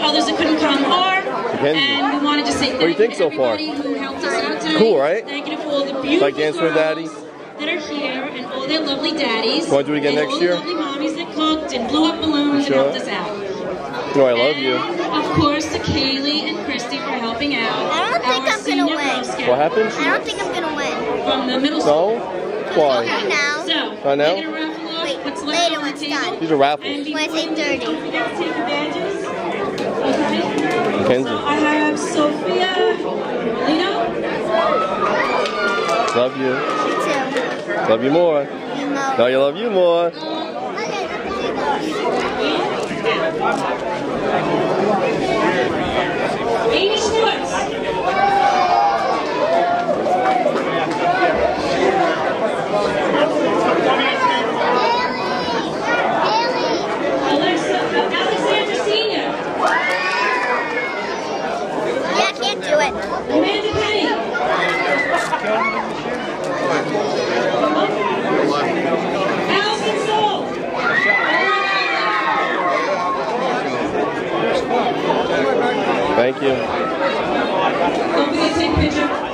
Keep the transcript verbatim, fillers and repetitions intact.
others that couldn't come are. Makenzie. And we wanted to say thank What do you think to so far? everybody who helped us out today. Cool, right? Thank you for all the beautiful Like dance for girls daddy? that are here and all their lovely daddies. Want to do it again and next all year? the lovely mommies that cooked and blew up balloons Sure. and helped us out. No, I love and, you. Of course, to Kaylee and Christy for helping out. I don't think our I'm gonna senior win. Girl Scout. What happened? I don't think I'm gonna win. From the middle school. No? Why? Okay, now. So, Not now? we're gonna raffle off Wait, what's later left on when the it's table. done. These are raffles. And When I before say you leave, thirty. don't forget to take your badges. Okay. Makenzie. So I have Sophia Lino. Love you. Two. Love you more. You know. Now you love you more. Amy Schwartz. Alexa, Alexander Senior. Yeah, I can't do it. Amanda Penny. Allison Soul. Thank you. Don't forget to take a picture.